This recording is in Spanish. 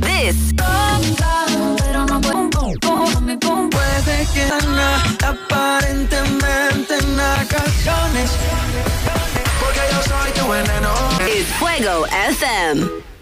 This Puede que aparentemente en ocasiones, porque yo soy tu veneno. is Fuego FM.